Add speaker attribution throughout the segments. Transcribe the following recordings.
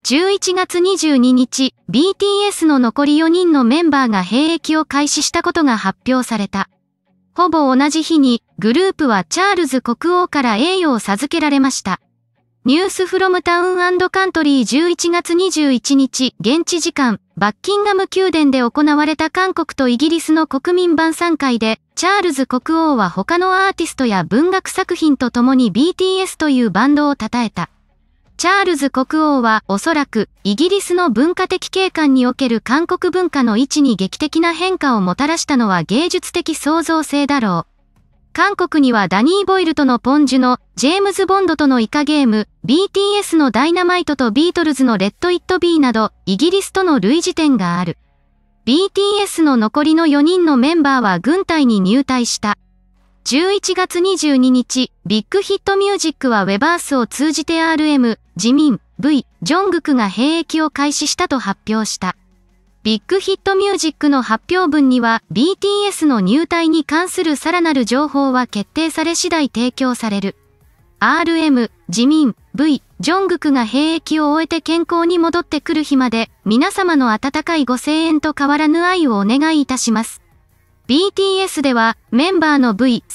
Speaker 1: 11月22日、BTS の残り4人のメンバーが兵役を開始したことが発表された。ほぼ同じ日に、グループはチャールズ国王から栄誉を授けられました。ニュースフロムタウン&カントリー11月21日、現地時間、バッキンガム宮殿で行われた韓国とイギリスの国民晩餐会で、チャールズ国王は他のアーティストや文学作品と共に BTS というバンドを称えた。チャールズ国王はおそらくイギリスの文化的景観における韓国文化の位置に劇的な変化をもたらしたのは芸術的創造性だろう。韓国にはダニー・ボイルとのポンジュのジェームズ・ボンドとのイカゲーム、BTS のダイナマイトとビートルズのレッド・イット・ビーなどイギリスとの類似点がある。BTS の残りの4人のメンバーは軍隊に入隊した。11月22日、ビッグヒットミュージックはウェバースを通じて RM、ジミン、V、ジョングクが兵役を開始したと発表した。ビッグヒットミュージックの発表文には BTS の入隊に関するさらなる情報は決定され次第提供される。RM、ジミン、V、ジョングクが兵役を終えて健康に戻ってくる日まで皆様の温かいご声援と変わらぬ愛をお願いいたします。BTS ではメンバーの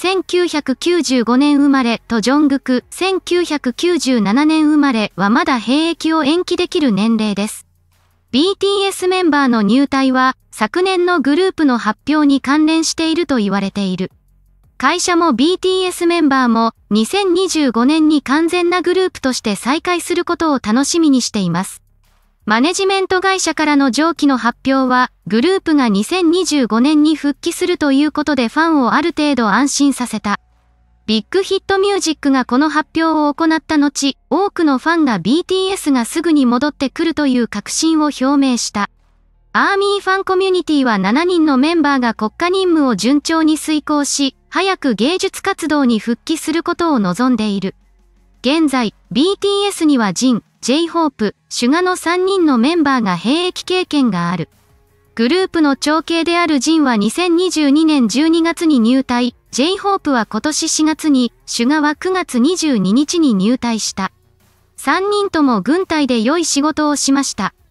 Speaker 1: V、1995年生まれとジョングク、1997年生まれはまだ兵役を延期できる年齢です。BTS メンバーの入隊は昨年のグループの発表に関連していると言われている。会社も BTS メンバーも2025年に完全なグループとして再開することを楽しみにしています。マネジメント会社からの上記の発表は、グループが2025年に復帰するということでファンをある程度安心させた。ビッグヒットミュージックがこの発表を行った後、多くのファンが BTS がすぐに戻ってくるという確信を表明した。アーミーファンコミュニティは7人のメンバーが国家任務を順調に遂行し、早く芸術活動に復帰することを望んでいる。現在、BTS にはジン、J-Hope、シュガの3人のメンバーが兵役経験がある。グループの長兄であるジンは2022年12月に入隊、J-Hope は今年4月に、シュガは9月22日に入隊した。3人とも軍隊で良い仕事をしました。